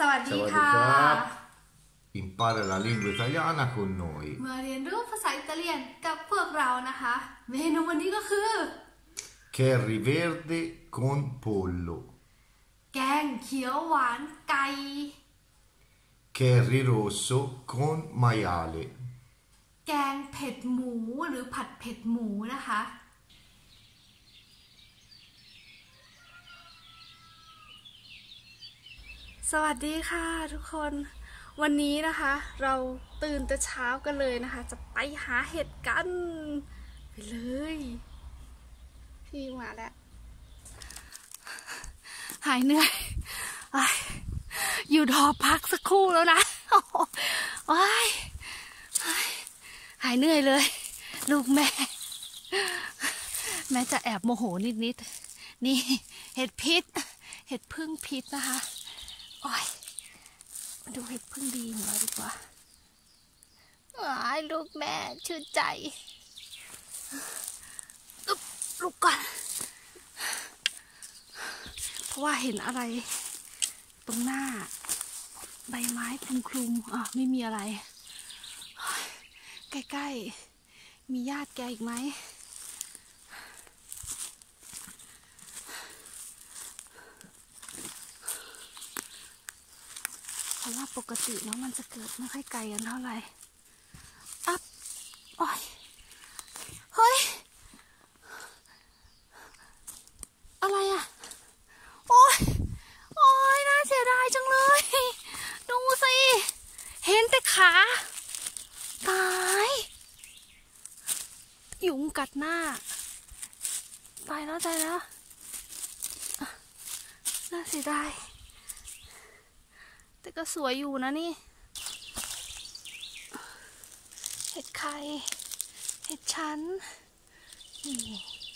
สวัสดีค่ะ Impara la lingua italiana con noi มาเรียนรู้ภาษาอิตาเลียนกับพวกเรานะคะเมนูวันนี้ก็คือ curry verde con pollo แกงเขียวหวานไก่ curry rosso con maiale แกงเผ็ดหมูหรือผัดเผ็ดหมูนะคะสวัสดีค่ะทุกคนวันนี้นะคะเราตื่นแต่เช้ากันเลยนะคะจะไปหาเห็ดกันไปเลยพี่มาแล้วหายเหนื่อยอยู่หอพักสักครู่แล้วนะหายเหนื่อยเลยลูกแม่จะแอบโมโหนิดนี่เห็ดพิษเห็ดพึ่งพิษนะคะมาดูเห็ดพึ่งดีของเราดีกว่าลูกแม่ชื่นใจลูกก่อนเพราะว่าเห็นอะไรตรงหน้าใบไม้คลุมไม่มีอะไรใกล้ๆมีญาติแกอีกไหมเพราะว่าปกติแล้วมันจะเกิดไม่ค่อยไกลกันเท่าไหร่เฮ้ยอะไรอ่ะโอ้ยน่าเสียดายจังเลยดูสิเห็นแต่ขาตายยุงกัดหน้าตายแล้วน่าเสียดายแต่ก็สวยอยู่นะนี่เห็ดไข่เห็ดชั้นนี่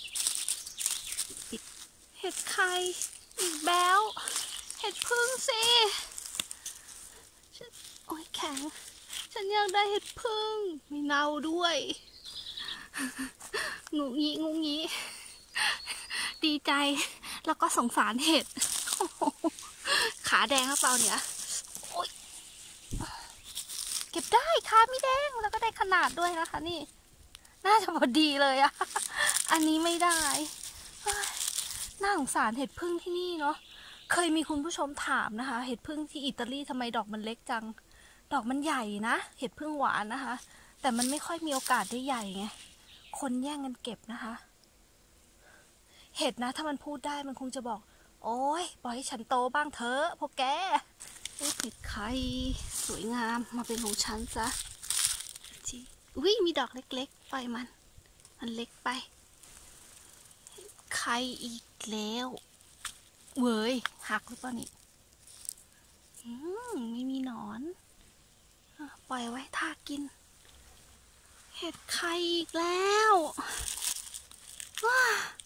เห็ดไข่อีกแล้วเห็ดพึ่งสิโอ้ยแข็งฉันอยากได้เห็ดพึ่งไม่เน่าด้วยงูงี้ดีใจแล้วก็สงสารเห็ดขาแดงหรือเปล่าเนี่ยเก็บได้ค่ะไม่แดงแล้วก็ได้ขนาดด้วยนะคะนี่น่าจะพอดีเลยอะอันนี้ไม่ได้น่าสงสารเห็ดพึ่งที่นี่เนาะเคยมีคุณผู้ชมถามนะคะเห็ดพึ่งที่อิตาลีทำไมดอกมันเล็กจังดอกมันใหญ่นะเห็ดพึ่งหวานนะคะแต่มันไม่ค่อยมีโอกาสได้ใหญ่ไงคนแย่งกันเก็บนะคะเห็ดนะถ้ามันพูดได้มันคงจะบอกโอ้ยปล่อยให้ฉันโตบ้างเถอะพวกแกเห็ดไข่สวยงามมาเป็นของฉันซะอุ้ยมีดอกเล็กๆปล่อยมันเล็กไปไข่อีกแล้วเว้ยหักหรือเปล่านี่ไม่มีหนอนปล่อยไว้ทากินเห็ดไข่อีกแล้วว้า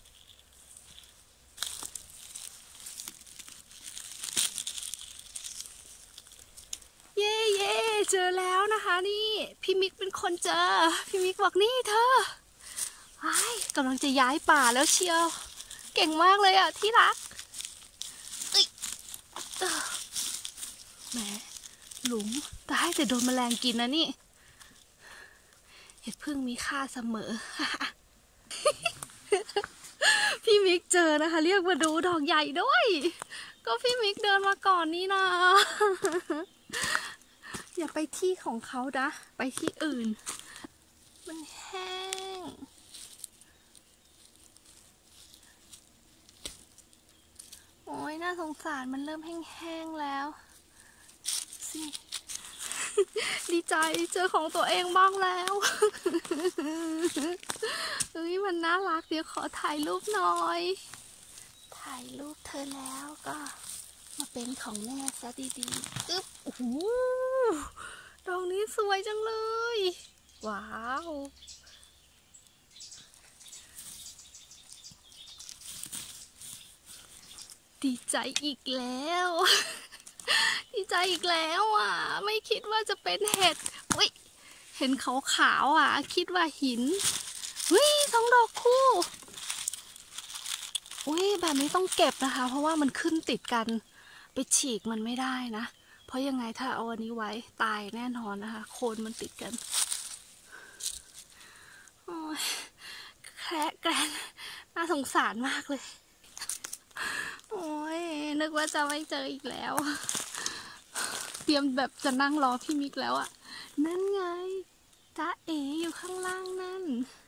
เย่เจอแล้วนะคะนี่พี่มิกเป็นคนเจอพี่มิกบอกนี่เธอกำลังจะย้ายป่าแล้วเชียวเก่งมากเลยอ่ะที่รักแหมหลุมแต่ให้แต่โดนแมลงกินนะนี่เห็ดพึ่งมีค่าเสมอ พี่มิกเจอนะคะเรียกมาดูดอกใหญ่ด้วยก็พี่มิกเดินมาก่อนนี่นะอย่าไปที่ของเขานะไปที่อื่นมันแห้งโอ้ยน่าสงสารมันเริ่มแห้งๆแล้วสิดีใจเจอของตัวเองบ้างแล้วมันน่ารักเดี๋ยวขอถ่ายรูปหน่อยถ่ายรูปเธอแล้วก็มาเป็นของแม่ซะดีๆโอ้โหดอกนี้สวยจังเลยว้าวดีใจอีกแล้วดีใจอีกแล้วไม่คิดว่าจะเป็นเห็ดเห็นขาวๆคิดว่าหินสองดอกคู่แบบนี้ต้องเก็บนะคะเพราะว่ามันขึ้นติดกันไปฉีกมันไม่ได้นะเพราะยังไงถ้าเอาอันนี้ไว้ตายแน่นอนนะคะโคนมันติดกันโอ้ยแคระแกรนน่าสงสารมากเลยโอ้ยนึกว่าจะไม่เจออีกแล้วเตรียมแบบจะนั่งรอพี่มิกแล้วอะนั่นไงจ๊ะเอ๋อยู่ข้างล่างนั่น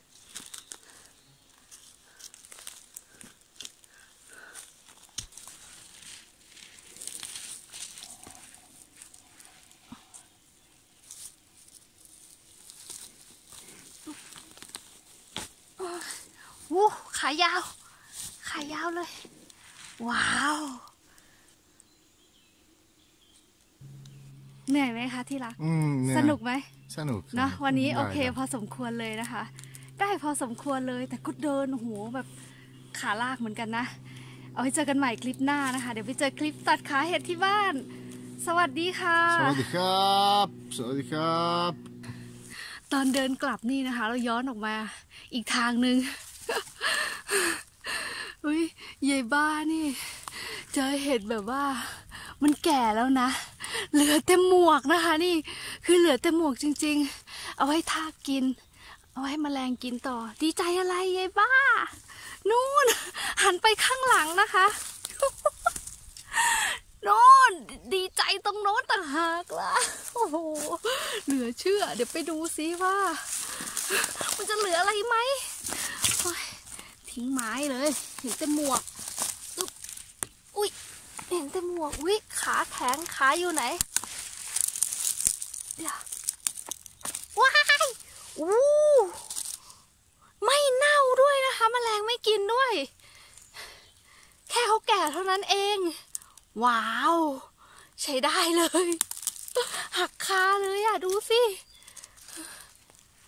วู้ขายาวเลย ว้าวเหนื่อยไหมคะที่รักสนุกไหมสนุกเนาะวันนี้โอเคได้พอสมควรเลยนะคะ ได้พอสมควรเลยแต่ก็เดินโหแบบขาลากเหมือนกันนะเอาไว้เจอกันใหม่คลิปหน้านะคะเดี๋ยวไปเจอคลิปตัดขาเห็ดที่บ้าน สวัสดีค่ะสวัสดีครับสวัสดีครับตอนเดินกลับนี่นะคะ เราย้อนออกมาอีกทางหนึ่ง อุ้ยยายบ้านี่เจอเห็ดแบบว่ามันแก่แล้วนะเหลือแต่หมวกนะคะนี่คือเหลือแต่หมวกจริงๆเอาไว้ทากกินเอาไว้แมลงกินต่อดีใจอะไรยายบ้านู่นหันไปข้างหลังนะคะ โน่นดีใจตรงโน้นต่างหากล่ะโอ้โหเหลือเชื่อเดี๋ยวไปดูซิว่ามันจะเหลืออะไรไหมทิ้งไม้เลยเห็นแต่หมวกอุ้ยเห็นแต่หมวกอุ้ยขาแข็งขาอยู่ไหนเดี๋ยวว้ายอู้ไม่เน่าด้วยนะคะแมลงไม่กินด้วย แค่เขาแก่เท่านั้นเองว้าวใช้ได้เลยหักคาเลยอ่ะดูสิ